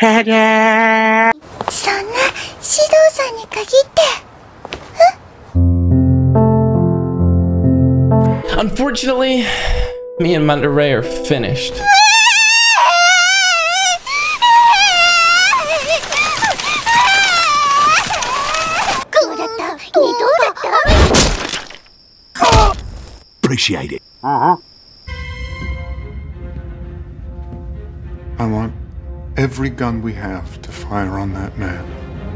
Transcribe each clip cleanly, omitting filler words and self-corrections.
Unfortunately, me and Monterey are finished. Appreciate it. I want every gun we have to fire on that man.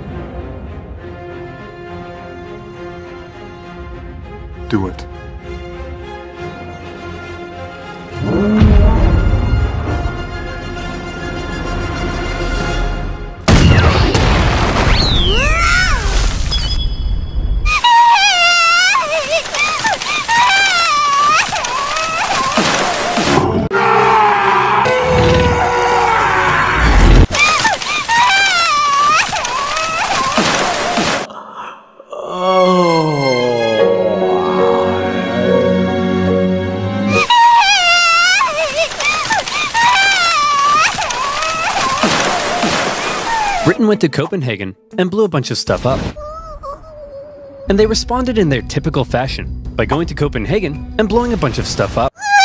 Do it. Britain went to Copenhagen and blew a bunch of stuff up. And they responded in their typical fashion by going to Copenhagen and blowing a bunch of stuff up.